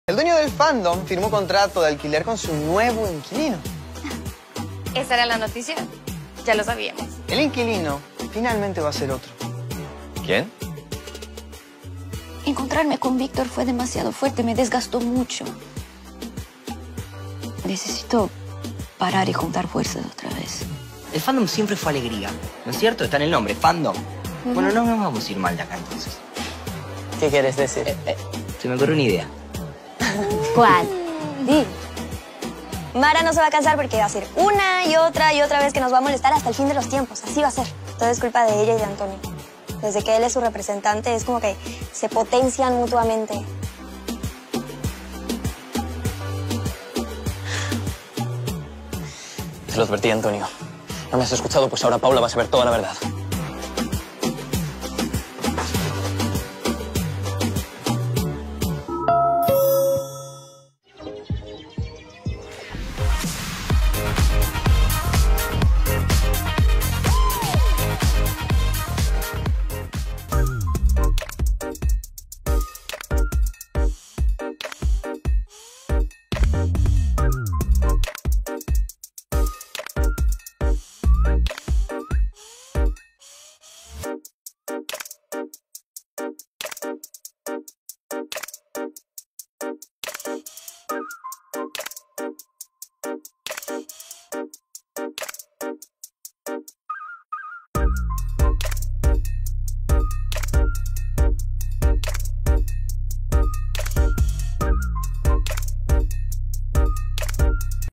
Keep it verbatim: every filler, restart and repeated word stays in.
El dueño del fandom firmó contrato de alquiler con su nuevo inquilino. ¿Esa era la noticia? Ya lo sabíamos. El inquilino finalmente va a ser otro. ¿Quién? Encontrarme con Víctor fue demasiado fuerte, me desgastó mucho. Necesito parar y juntar fuerzas otra vez. El fandom siempre fue alegría, ¿no es cierto? Está en el nombre, fandom. Uh-huh. Bueno, no nos vamos a ir mal de acá entonces. ¿Qué quieres decir? Eh, eh, se me ocurrió una idea. ¿Cuál? Di. Mara no se va a cansar porque va a ser una y otra y otra vez que nos va a molestar hasta el fin de los tiempos. Así va a ser. Todo es culpa de ella y de Antonio. Desde que él es su representante, es como que se potencian mutuamente. Te lo advertí, Antonio. No me has escuchado, pues ahora Paula va a saber toda la verdad.